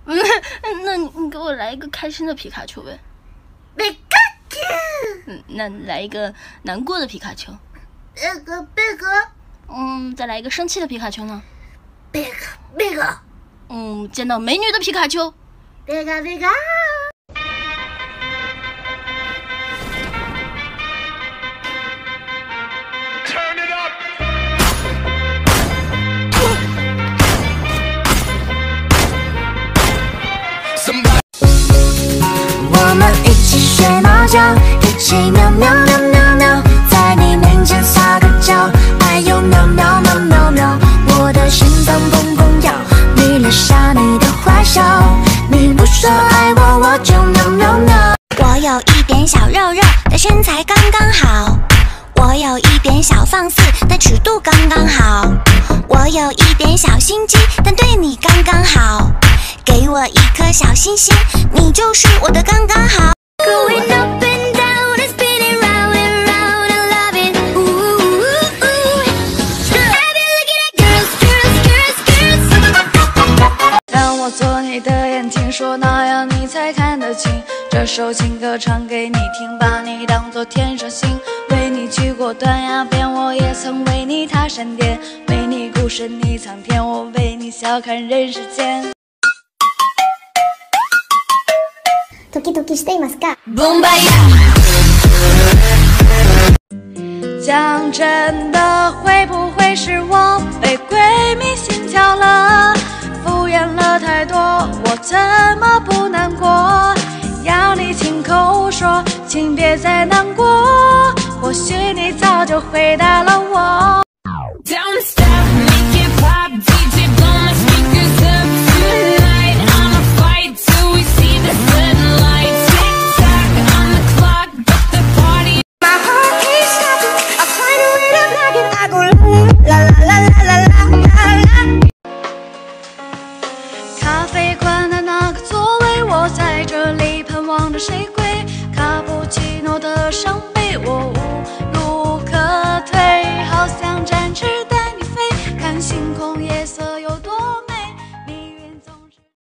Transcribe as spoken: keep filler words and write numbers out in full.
嗯，那你你给我来一个开心的皮卡丘呗。 皮卡丘。 嗯，那来一个难过的皮卡丘。 那个贝壳。 嗯，再来一个生气的皮卡丘呢？ 贝壳贝壳。 嗯，见到美女的皮卡丘。 贝壳贝壳。 我们一起学猫叫，一起喵喵喵喵喵，在你面前撒个娇，哎呦喵喵喵喵喵，我的心脏砰砰跳，迷恋上你的坏笑，你不说爱我，我就喵喵喵。我有一点小肉肉，但身材刚刚好。我有一点小放肆，但尺度刚刚好。我有一点小心机，但对你刚刚好。给我一颗小星星，你就是我的刚刚好。Going up and down and spinning round and round and loving. Ooh, ooh, ooh. I've been looking at girls, girls, girls, girls. 让我做你的眼，听说那样你才看得清。这首情歌唱给你听，把你当作天上星。为你去过断崖边，我也曾为你踏山巅。为你孤身逆苍天，我为你笑看人世间。 ドキドキしていますか？ 讲真的，会不会是我被鬼迷心窍了？敷衍了太多，我怎么不难过？要你亲口说，请别再难过。或许你早就回答了我。咖啡馆的那个座位，我在这里盼望着谁归。卡布奇诺的上。